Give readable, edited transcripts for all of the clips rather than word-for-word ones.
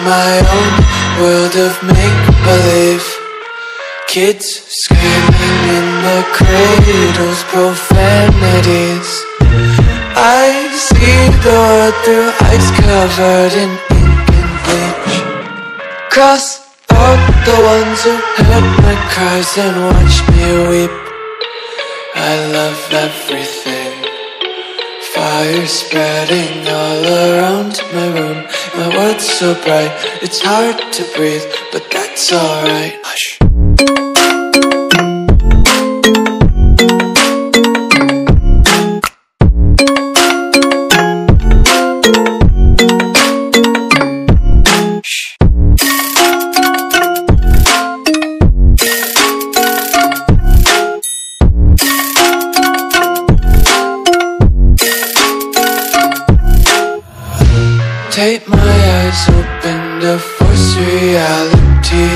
my own world of make-believe. Kids screaming in the cradles, profanities. I see the world through ice covered in ink and bleach. Cross out the ones who heard my cries and watched me weep. I love everything. Fire spreading all around my room. My world's so bright, it's hard to breathe, but that's alright. Hush. Take my eyes open to force reality.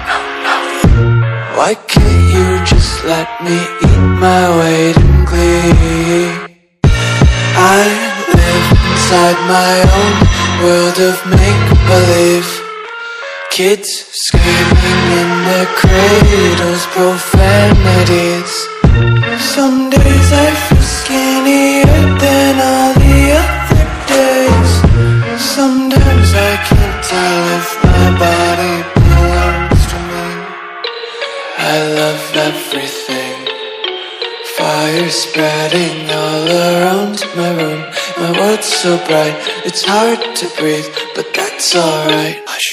Why can't you just let me eat my weight in glee? I live inside my own world of make-believe. Kids screaming in their cradles, profanities. Some days I feel skinnier than all the other days. Sometimes I can't tell if my body belongs to me. I love everything. Fire spreading all around my room. My world's so bright, it's hard to breathe, but that's alright. Hush.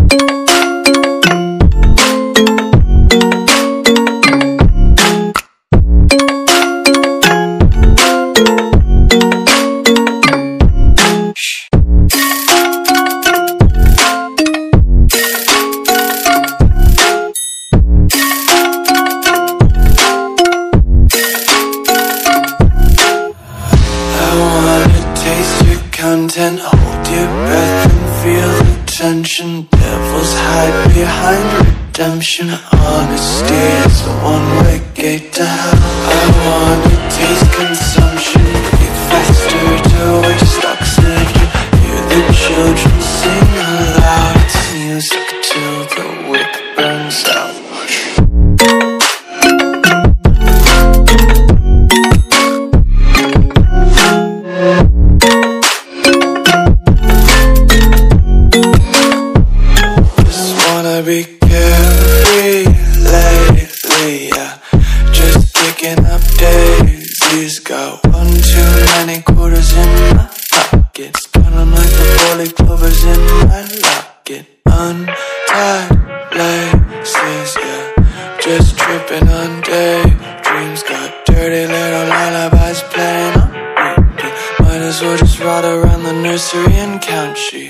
Content, hold your breath and feel the tension. Devils hide behind redemption. Honesty is a one-way gate to hell. I wanna taste consumption. Breathe faster to waste oxygen. Hear the children sing aloud. It's music till the wick burns out. Be carefree lately, yeah. Just picking up daisies. Got one too many quarters in my pockets. Got 'em like the four-leaf clovers in my locket. Untied laces, yeah. Just tripping on daydreams. Got dirty little lullabies playing on repeat. Might as well just ride around the nursery and count sheep.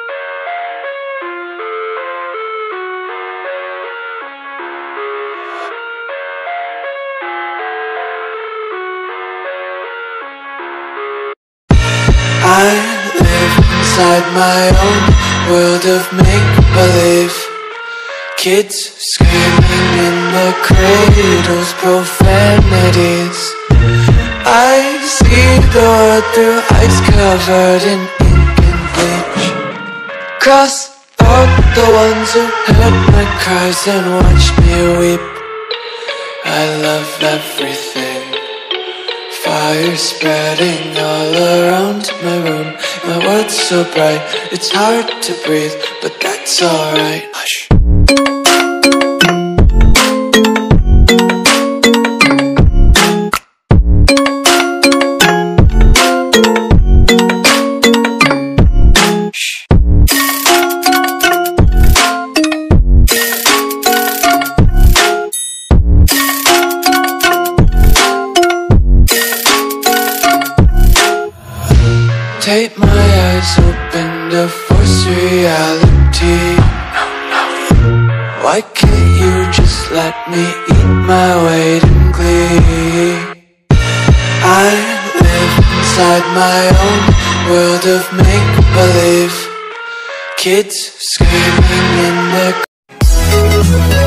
I live inside my own world of make-believe. Kids screaming in the cradles, profanities. I see the world through ice covered in ink and bleach. Cross out the ones who heard my cries and watched me weep. I love everything. Fire spreading all around my room. My world's so bright, it's hard to breathe, but that's alright. Hush. Take my eyes open to force reality. Why can't you just let me eat my weight in glee? I live inside my own world of make-believe. Kids screaming in their